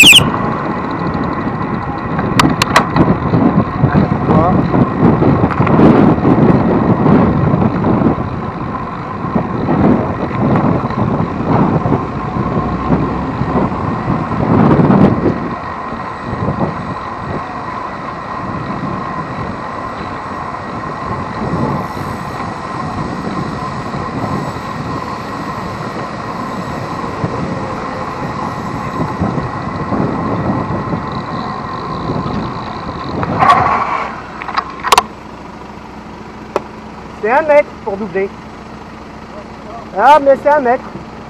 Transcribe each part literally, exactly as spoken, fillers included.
C'est un mètre pour doubler. Ah, mais c'est un mètre.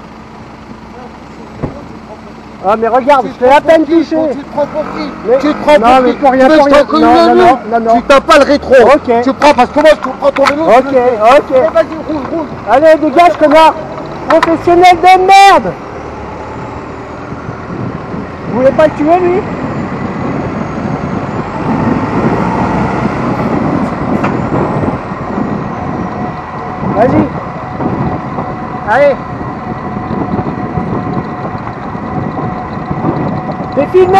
Ah, mais regarde, je t'ai à peine touché. Tu te prends pour qui? Mais... Tu te prends non, pour mais qui? pour rien, tu pour rien. Non, non, non, non, non. Tu t'as pas le rétro. Ok. Tu prends parce que moi je prends ton vélo. Ok, ok. Eh, vas-y, roule, roule. Allez, dégage, connard. Professionnel de merde. Vous voulez pas le tuer, lui? Vas-y. Allez. T'es filmé.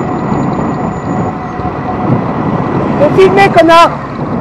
T'es filmé, connard.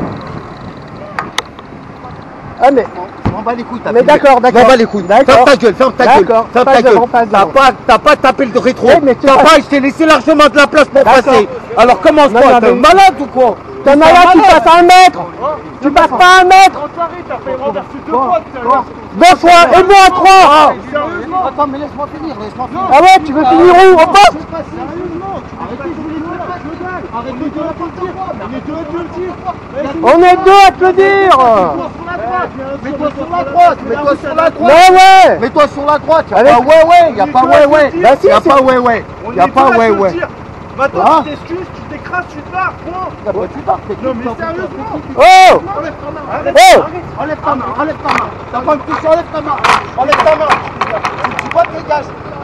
Ah mais... Je m'en bats les couilles, t'as Mais d'accord, d'accord. Je m'en bats les couilles. Ferme ta gueule, ferme ta gueule. Ferme ta gueule. T'as pas, t'as pas tapé le rétro. Oui, mais t'as pas, je t'ai laissé largement de la place pour passer. Alors commence pas, t'es malade ou quoi? T'es malade, tu passes à un mètre. Tu passes pas à un mètre. T'as fait renverser deux fois tout à l'heure. Deux fois, et moi à trois. Sérieusement. Attends, mais laisse-moi finir, laisse-moi finir. Ah ouais, tu veux finir où? Au poste? Sérieusement, arrêtez, je voulais pas que je gagne. Arrêtez de la partir. On est deux à te le dire. On est deux à te le dire. Mets-toi sur la droite, mets-toi sur la droite. Mais ouais. Mets-toi sur la droite, y'a Allez. pas ouais ouais, y'a pas ouais ouais. Bah si, Y'a c'est- pas ouais ouais. Y'a pas ouais ouais. Maintenant Ah. tu t'excuses, tu t'écrases, tu te barres, point. Ah bah, tu pars, t'es Non mais tout le temps. sérieusement. Oh. Enlève ta main. Arrête, Oh. arrête. Enlève ta main, enlève ta main. T'as pas me toucher, enlève ta main. Enlève ta main. Tu vois, dégage.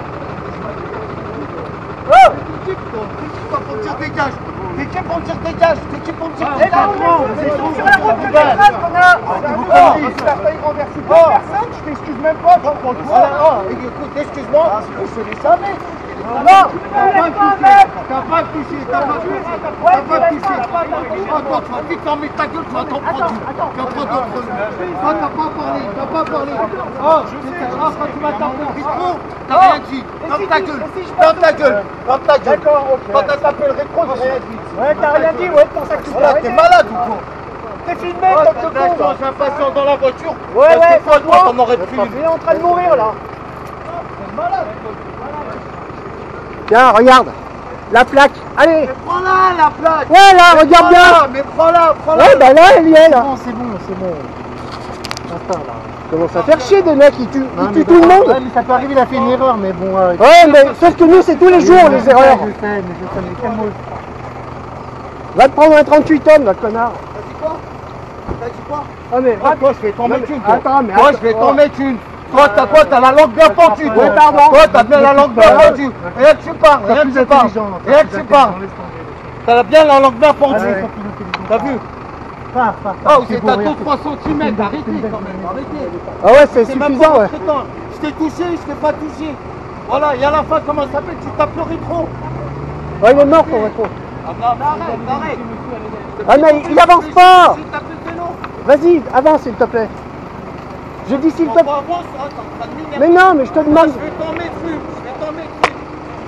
Oh. T'es qui toi pour me dire dégage? T'es qui pour me dire dégage? T'es qui pour me dire dégage? Sur la route de l'écrase, connard. Sérieusement, tu as failli renverser deux personnes, tu t'excuses même pas, tu prends toi. Oh, écoute, excuse-moi, je te laisse jamais. Non, T'as pas touché, t'as pas touché, t'as pas touché. Attends, tu vas vite fermer ta gueule, tu vas t'en prendre une. Tu vas prendre ton premier. Toi, t'as pas parlé, t'as pas parlé. Oh, je sais, ah, quand tu m'as tapé le rétro, t'as rien dit. Ferme ta gueule, ferme ta gueule, ferme ta gueule. D'accord, ok. Quand t'as tapé le rétro, j'ai rien dit. Ouais, t'as rien dit, ouais, c'est pour ça que tu t'es Voilà, arrêté. t'es malade ou quoi? T'es filmé, Oh, comme de con. j'ai impatient dans la voiture. Ouais, ouais, toi, toi, t'en aurais pu. Il est en train de mourir là. T'es malade. Tiens, regarde. La plaque. Allez. Mais prends-la, la plaque. Ouais, là, regarde bien. Mais prends-la, prends-la. Ouais, bah là, elle y est, là. C'est bon, c'est bon. Attends, là. Commence à faire chier des mecs, ils tuent, Non, ils mais tuent tout le d'accord. monde. Ouais, mais ça peut arriver, il a fait une erreur, mais bon. Euh, Ouais, mais sauf que nous, c'est tous les jours, je les sais, erreurs. Je sais, mais je sais, mais calme-moi. Va te prendre un trente-huit tonnes, là, connard. T'as dit quoi? T'as dit quoi? Ah, mais Ah, toi, je vais t'en Non, mettre mais une. Toi, attends, mais Toi, attends. je vais t'en Ouais. mettre une. Toi, t'as quoi? T'as la langue bien pendue. Toi, Ouais, pardon. Toi, t'as bien la langue bien pendue. Rien que tu parles, rien que tu parles. Rien que tu parles. T'as bien la langue bien pendue. T'as vu? Ah, vous êtes à deux trois centimètres. Arrêtez quand même, arrêtez. Ah ouais, c'est C'est même suffisant, pas ouais. traitant. Je t'ai touché, je t'ai pas touché. Voilà, et à la fin, comment ça s'appelle? Tu tapes le rétro. Ouais, il est mort, ton rétro. Ah, non, mais arrête, arrête. Ah, mais il avance pas. J'ai tapé le vélo. Vas-y, avance, s'il te plaît. Je dis s'il te On plaît. avance, hein, t'es en train de m'énerver. Mais non, mais je te demande. Je vais t'en mettre une, je vais t'en mettre une.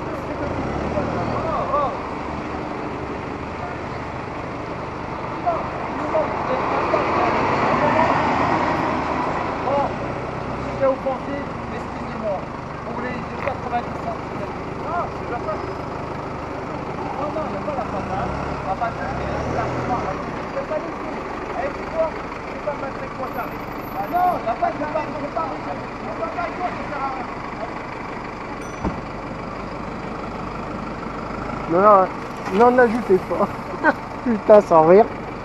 Si j'ai offensé, excusez-moi. Vous voulez dire quatre-vingt-dix centimètres. Ah, c'est déjà ça. Non, non, il n'y a pas la patate. La patate, c'est largement. Je vais pas les coups. Eh, tu vois, je vais pas me mettre avec toi, t'arrives. Ah non, la patate, je vais pas, je vais pas arrêter. Je vais pas avec toi, ça sert à rien. Non, non, n'en ajoutez pas. Putain, sans rire.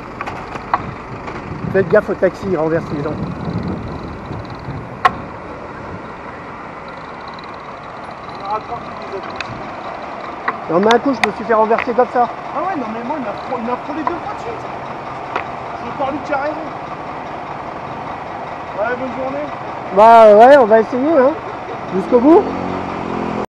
Faites gaffe au taxi, il renverse les gens. Non, mais un coup, je me suis fait renverser comme ça. Ah ouais, non mais moi il m'a pro- il m'a frôlé deux fois de suite. J'ai encore lui qui a raison. Ouais, bonne journée. Bah ouais, on va essayer, hein. Jusqu'au bout.